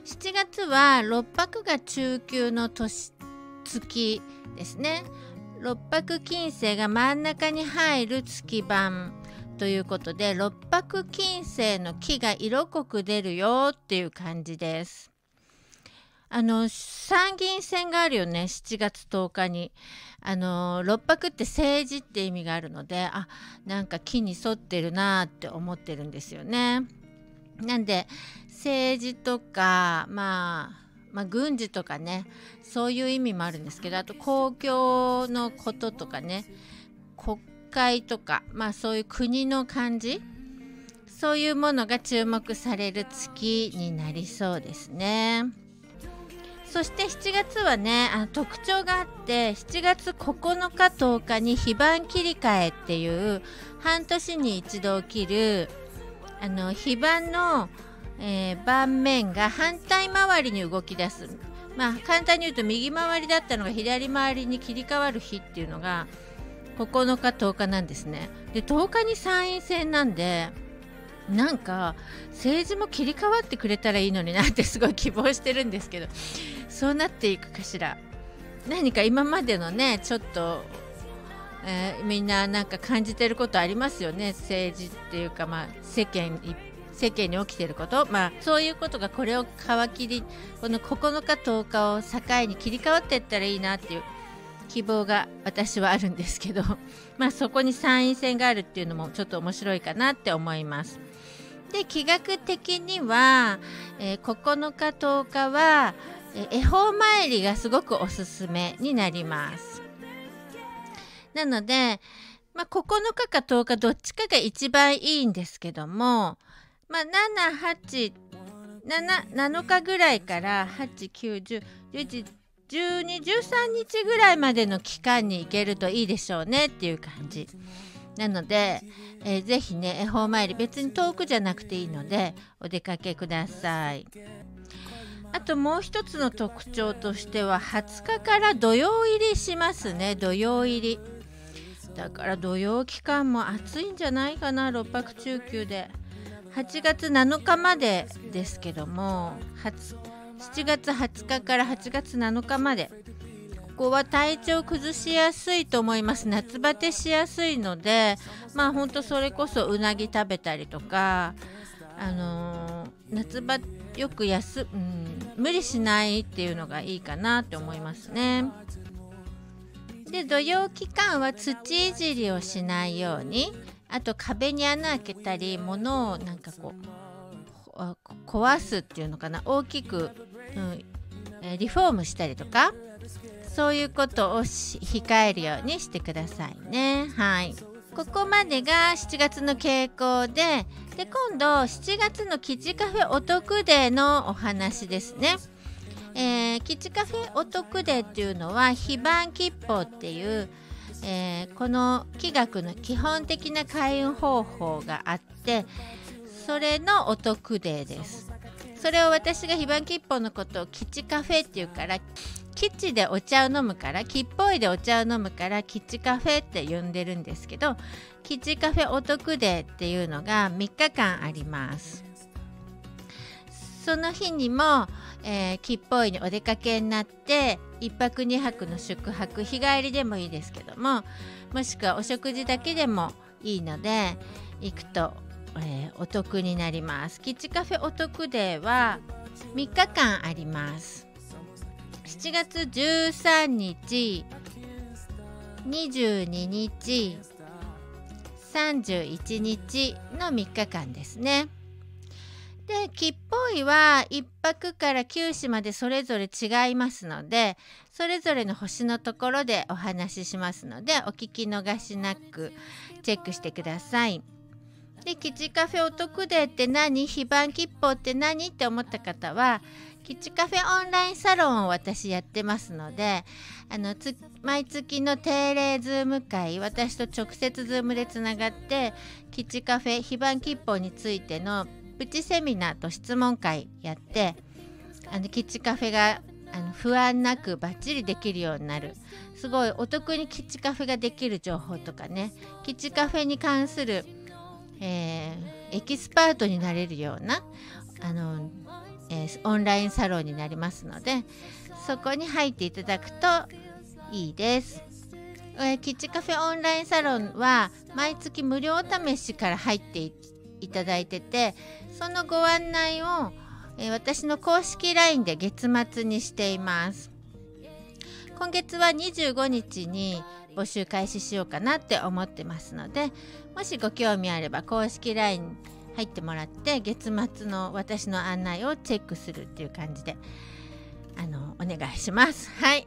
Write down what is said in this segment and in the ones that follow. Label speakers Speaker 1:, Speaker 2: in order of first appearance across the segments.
Speaker 1: 7月は6白が中級の月ですね。6白金星が真ん中に入る月番ということで、六白金星の木が色濃く出るよっていう感じです。参議院選があるよね、7月10日に。六白って政治って意味があるので、なんか木に沿ってるなって思ってるんですよね。なんで政治とか、軍事とかね、そういう意味もあるんですけど、あと公共のこととかね、国会とか、そういう国の感じ、そういうものが注目される月になりそうですね。そして7月はね、特徴があって、7月9日10日に非番切り替えっていう半年に一度起きる非番の、盤面が反対回りに動き出す。簡単に言うと右回りだったのが左回りに切り替わる日っていうのが9日10日なんですね。で10日に参院選なんで、なんか政治も切り替わってくれたらいいのになってすごい希望してるんですけど、そうなっていくかしら。何か今までのね、ちょっと、みんななんか感じてることありますよね。政治っていうか、世間に起きてること、そういうことがこれを皮切り、この9日10日を境に切り替わっていったらいいなっていう希望が私はあるんですけど、そこに参院選があるっていうのもちょっと面白いかなって思います。で気学的には、9日10日は恵方参りがすごくおすすめになります。なので、9日か10日どっちかが一番いいんですけども、7日ぐらいから8、9、10、11、12、13日ぐらいまでの期間に行けるといいでしょうねっていう感じなので、ぜひね、恵方参り別に遠くじゃなくていいのでお出かけください。あともう一つの特徴としては20日から土曜入りしますね。土曜入りだから土曜期間も暑いんじゃないかな。六白中級で8月7日までですけども、7月20日から8月7日まで、ここは体調崩しやすいと思います。夏バテしやすいので、ほんとそれこそうなぎ食べたりとか、夏場よく無理しないっていうのがいいかなって思いますね。で土曜期間は土いじりをしないように、あと壁に穴開けたり物をなんかこう壊すっていうのかな、大きく、リフォームしたりとか、そういうことを控えるようにしてくださいね。はい、ここまでが7月の傾向で、今度7月のキチカフェお得デーのお話ですね。キチカフェお得デーっていうのは非番吉報っていう、この気学の基本的な開運方法があって、それのお得デーです。それを私が非番吉報のことをキチカフェっていうから、キチでお茶を飲むから、吉報いでお茶を飲むからキチカフェって呼んでるんですけど、キチカフェお得デーっていうのが3日間あります。その日にも、吉報いにお出かけになって1泊2泊の宿泊、日帰りでもいいですけども、もしくはお食事だけでもいいので行くと、お得になります。キチカフェお得デーは3日間あります。7月13日、22日、31日の3日間ですね。で吉報いは1泊から9時までそれぞれ違いますので、それぞれの星のところでお話ししますので、お聞き逃しなくチェックしてください。でキチカフェお得デーって何、非番吉報って何って思った方は、キチカフェオンラインサロンを私やってますので、毎月の定例ズーム会、私と直接ズームでつながってキチカフェ非番吉報についてのプチセミナーと質問会やって、キチカフェが不安なくバッチリできるようになる、すごいお得にキチカフェができる情報とかね、キチカフェに関する、エキスパートになれるようなオンラインサロンになりますので、そこに入っていただくといいです。キッチカフェオンラインサロンは毎月無料お試しから入っていただいてて、そのご案内を、私の公式 LINE で月末にしています。今月は25日に募集開始しようかなって思ってますので、もしご興味あれば公式 LINE 入ってもらって月末の私の案内をチェックするっていう感じでお願いします。はい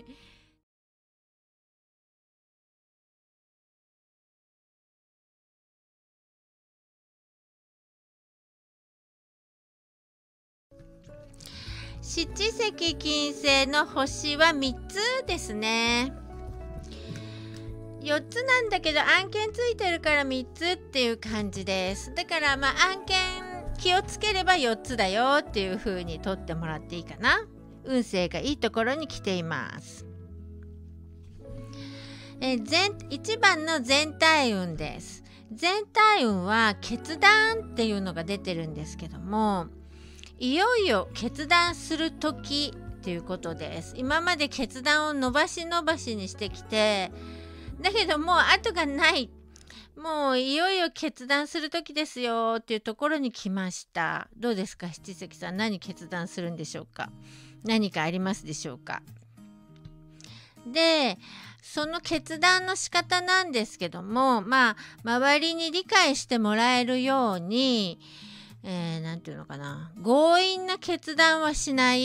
Speaker 1: 七石金星の星は3つですね。4つなんだけど案件ついてるから3つっていう感じです。だから案件気をつければ4つだよっていう風に取ってもらっていいかな。運勢がいいところに来ています。1番の全体運です。全体運は決断っていうのが出てるんですけども、いよいよ決断する時っていうことです。今まで決断を伸ばしにしてきて、だけどもう後がない、もういよいよ決断する時ですよっていうところに来ました。どうですか、七石さん、何決断するんでしょうか。何かありますでしょうか。でその決断の仕方なんですけども、周りに理解してもらえるように、なんていうのかな、強引な決断はしない、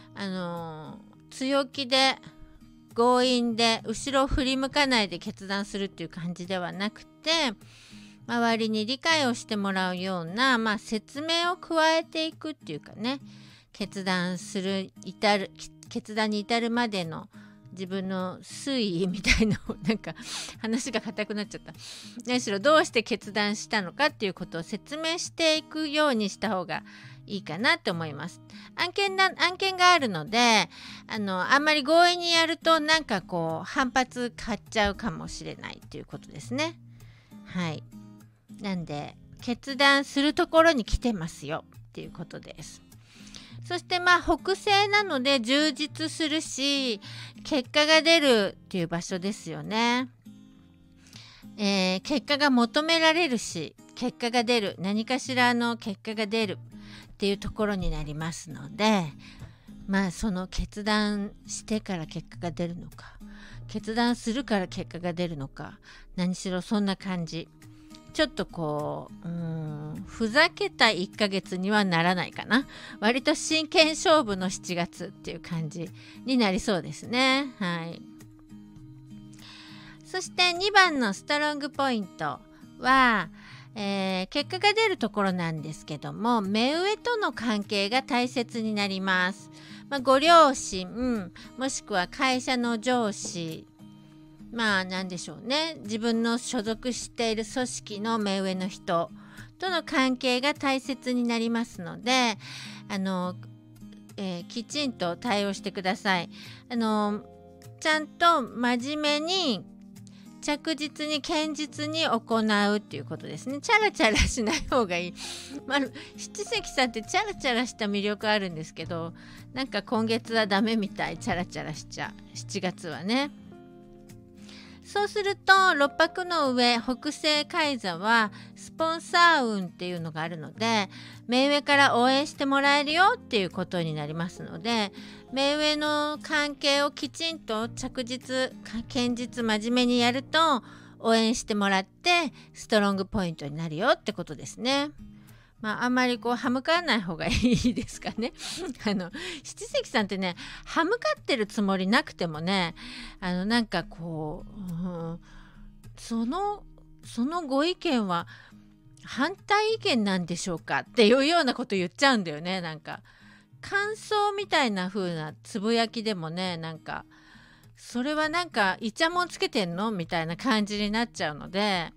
Speaker 1: 強気で強引で後ろを振り向かないで決断するっていう感じではなくて、周りに理解をしてもらうような、説明を加えていくっていうかね、決断に至るまでの自分の推移みたいななんか話が硬くなっちゃった。何しろどうして決断したのかっていうことを説明していくようにした方がいいかなと思います。案件があるので、あんまり強引にやるとなんか反発買っちゃうかもしれないっていうことですね。はい。なんで決断するところに来てますよっていうことです。そして北西なので充実するし、結果が出るっていう場所ですよね。結果が求められるし、結果が出る、何かしらの結果が出るっていうところになりますので、その決断してから結果が出るのか、決断するから結果が出るのか、何しろそんな感じ。ちょっとふざけた1ヶ月にはならないかな。割と真剣勝負の7月っていう感じになりそうですね。はい。そして2番のストロングポイントは、結果が出るところなんですけども、目上との関係が大切になります。ご両親、もしくは会社の上司、なんでしょうね、自分の所属している組織の目上の人との関係が大切になりますので、きちんと対応してください。ちゃんと真面目に着実に堅実に行うっていうことですね。チャラチャラしない方がいい。七石さんってチャラチャラした魅力あるんですけど、なんか今月はダメみたい。チャラチャラしちゃう、7月はね。そうすると六白の上、北西海座はスポンサー運っていうのがあるので、目上から応援してもらえるよっていうことになりますので、目上の関係をきちんと着実、堅実、真面目にやると応援してもらってストロングポイントになるよってことですね。あんまり歯向かない方がいいですかね。七石さんってね、歯向かってるつもりなくてもね、なんかそのご意見は反対意見なんでしょうかっていうようなこと言っちゃうんだよね。なんか感想みたいな風なつぶやきでもね、なんかそれはなんかイチャモンつけてんのみたいな感じになっちゃうので、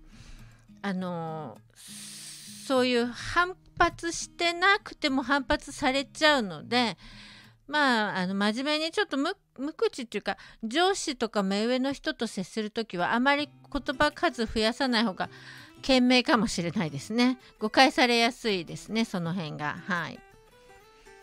Speaker 1: そういう反発してなくても反発されちゃうので、真面目にちょっと無口っていうか、上司とか目上の人と接するときはあまり言葉数増やさない方が賢明かもしれないですね。誤解されやすいですね、その辺が。はい。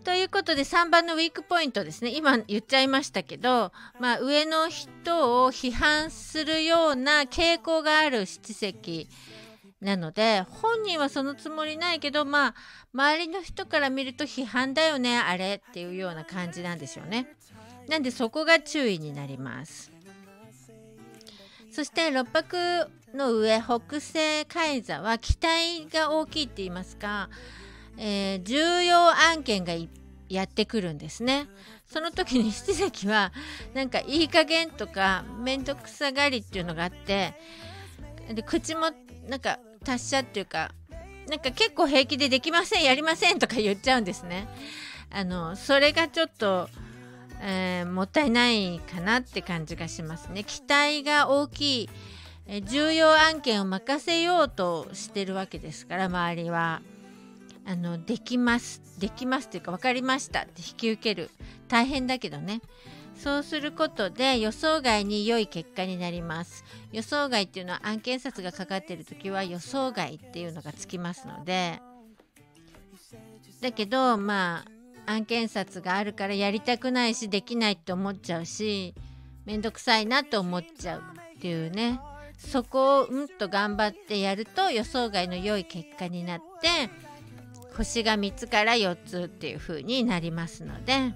Speaker 1: ということで3番のウィークポイントですね。今言っちゃいましたけど、上の人を批判するような傾向がある七石なので、本人はそのつもりないけど、周りの人から見ると批判だよねあれっていうような感じなんでしょうね。なんでそこが注意になります。そして六白の上北西海座は期待が大きいって言いますか、重要案件がやってくるんですね。その時に七石はなんかいい加減とかめんどくさがりっていうのがあって、で口もなんか達者っていうか、なんか結構平気でできませんやりませんとか言っちゃうんですね。それがちょっと、もったいないかなって感じがしますね。期待が大きい、重要案件を任せようとしてるわけですから、周りはできますっていうか分かりましたって引き受ける。大変だけどね。そうすることで予想外に良い結果になります。予想外っていうのは案件札がかかっている時は予想外っていうのがつきますので、だけど案件札があるからやりたくないしできないって思っちゃうし、めんどくさいなと思っちゃうっていうね、そこをと頑張ってやると予想外の良い結果になって、星が3つから4つっていう風になりますので、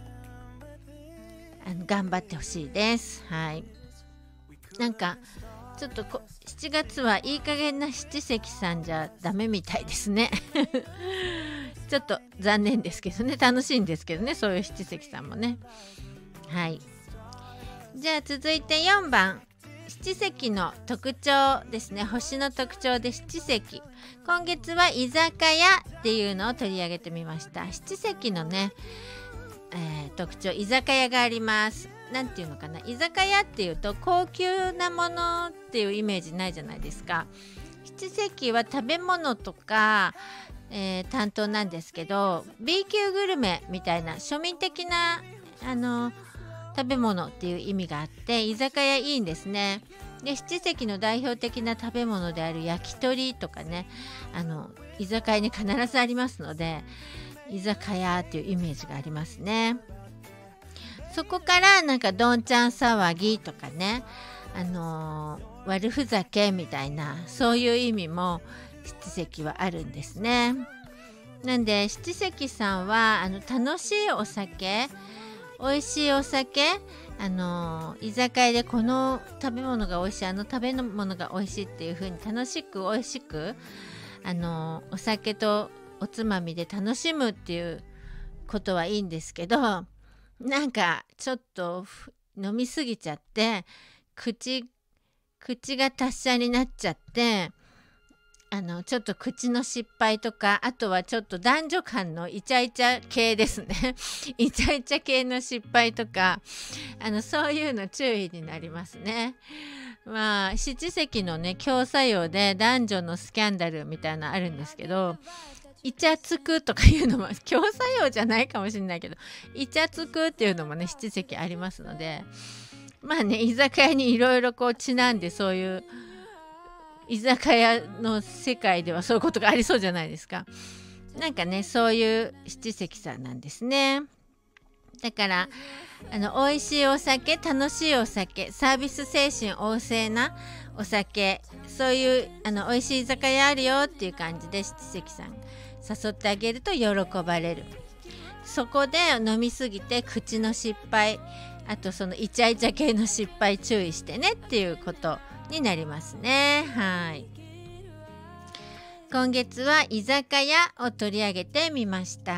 Speaker 1: 頑張ってほしいです。はい。なんかちょっと7月はいい加減な七石さんじゃダメみたいですね。ちょっと残念ですけどね、楽しいんですけどね、そういう七石さんもね。はい。じゃあ続いて4番。七石の特徴ですね。星の特徴で七石。今月は居酒屋っていうのを取り上げてみました。七石のね、特徴、居酒屋があります。なんていうのかな、居酒屋っていうと高級なものっていうイメージないじゃないですか。七石は食べ物とか、担当なんですけど、 B 級グルメみたいな庶民的な食べ物っていう意味があって、居酒屋いいんですね。で、七石の代表的な食べ物である焼き鳥とかね、居酒屋に必ずありますので、居酒屋っていうイメージがありますね。そこからなんかどんちゃん騒ぎとかね、悪ふざけみたいな、そういう意味も七石はあるんですね。なんで七石さんは楽しいお酒、美味しいお酒、居酒屋でこの食べ物が美味しい、食べ物が美味しいっていう風に楽しく美味しくお酒とおつまみで楽しむっていうことはいいんですけど、なんかちょっと飲みすぎちゃって口が達者になっちゃって、ちょっと口の失敗とか、あとはちょっと男女間のイチャイチャ系ですね。イチャイチャ系の失敗とか、そういうの注意になりますね。七石のね、共作用で男女のスキャンダルみたいなのあるんですけど、イチャつくとかいうのも共作用じゃないかもしれないけど、イチャつくっていうのもね、七石ありますので、居酒屋にいろいろちなんで、そういう居酒屋の世界ではそういうことがありそうじゃないですか。なんかね、そういう七石さんなんですね。だから美味しいお酒、楽しいお酒、サービス精神旺盛なお酒、そういう美味しい居酒屋あるよっていう感じで七石さん誘ってあげると喜ばれる。そこで飲みすぎて口の失敗、あとそのイチャイチャ系の失敗注意してねっていうことになりますね。はい。今月は居酒屋を取り上げてみました。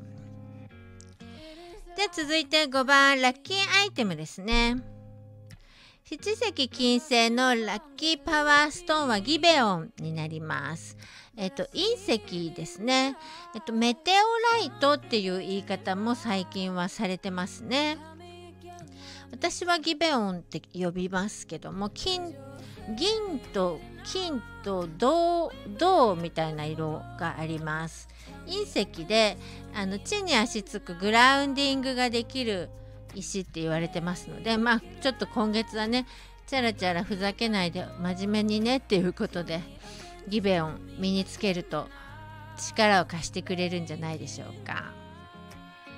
Speaker 1: では続いて5番、ラッキーアイテムですね。七石金星のラッキーパワーストーンはギベオンになります。隕石ですね。メテオライトっていう言い方も最近はされてますね。私はギベオンって呼びますけども、銀と金と銅みたいな色があります。隕石で地に足つくグラウンディングができる石って言われてますので、ちょっと今月はね、チャラチャラふざけないで真面目にねっていうことで、ギベオン身につけると力を貸してくれるんじゃないでしょうか。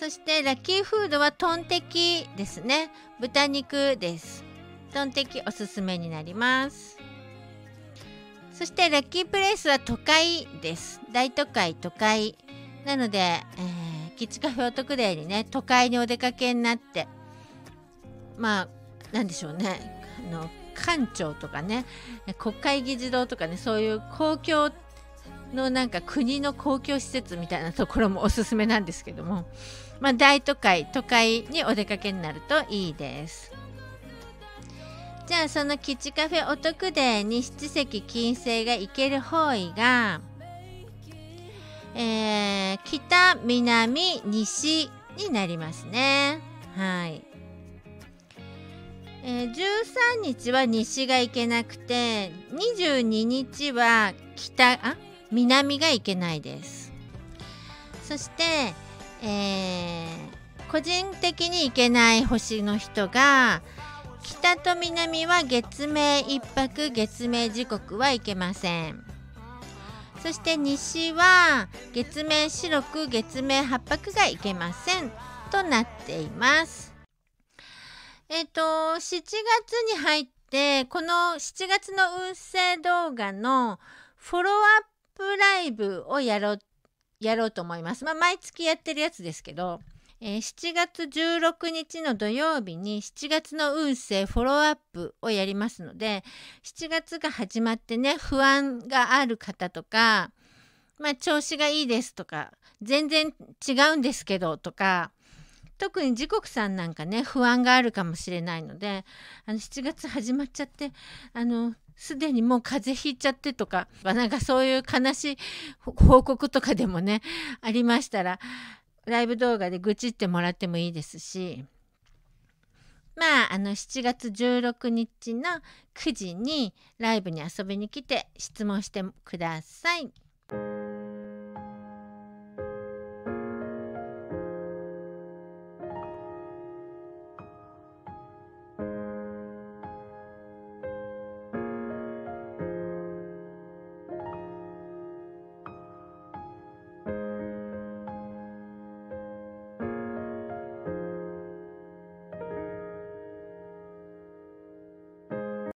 Speaker 1: そしてラッキーフードはトンテキですね。豚肉です。トンテキおすすめになります。そしてラッキープレイスは都会です。大都会、都会なので、キッチカフェお得デーにね、都会にお出かけになって、まあなんでしょうね、官庁とかね、国会議事堂とかね、そういう公共のなんか国の公共施設みたいなところもおすすめなんですけども、大都会、都会にお出かけになるといいです。じゃあそのキッチカフェお得デーに七石金星が行ける方位が、北、南、西になりますね。はい。13日は西が行けなくて、22日は南が行けないです。そして、個人的に行けない星の人が、北と南は月明1泊月明時刻は行けません。そして西は月明四六月明8泊が行けませんとなっています。7月に入ってこの7月の運勢動画のフォローアップライブをやろうと思います。毎月やってるやつですけど、7月16日の土曜日に7月の運勢フォローアップをやりますので、7月が始まってね、不安がある方とか、調子がいいですとか、全然違うんですけどとか、特に時刻さんなんかね、不安があるかもしれないので、7月始まっちゃって、すでにもう風邪ひいちゃってとか、なんかそういう悲しい報告とかでもね、ありましたら、ライブ動画で愚痴ってもらってもいいですし、7月16日の9時にライブに遊びに来て質問してください。